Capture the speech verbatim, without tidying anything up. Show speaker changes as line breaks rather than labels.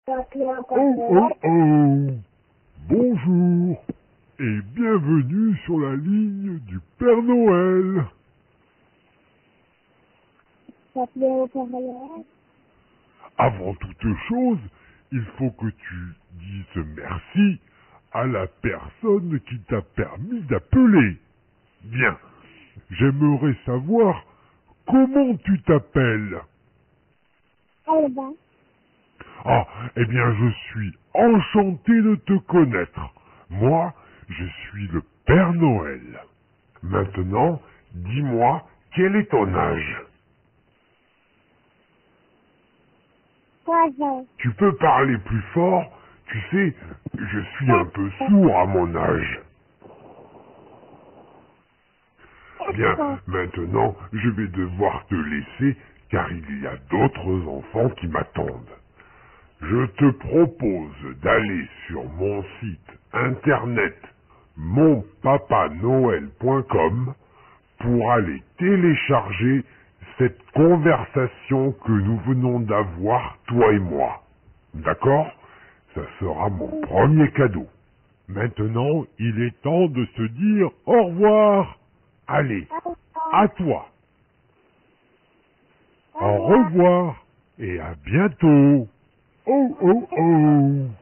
Oh, oh, oh. Bonjour et bienvenue sur la ligne du Père Noël. Avant toute chose, il faut que tu dises merci à la personne qui t'a permis d'appeler. Bien, j'aimerais savoir comment tu t'appelles.
Alba.
Ah, eh bien, je suis enchanté de te connaître. Moi, je suis le Père Noël. Maintenant, dis-moi, quel est ton âge?
Trois ans.
Tu peux parler plus fort? Tu sais, je suis un peu sourd à mon âge. Bien,
Quatre ans.
maintenant, je vais devoir te laisser, car il y a d'autres enfants qui m'attendent. Je te propose d'aller sur mon site internet mon papa noël point com pour aller télécharger cette conversation que nous venons d'avoir, toi et moi. D'accord? Ça sera mon premier cadeau. Maintenant, il est temps de se dire au revoir. Allez, à toi. Au revoir et à bientôt. Oh, oh, oh.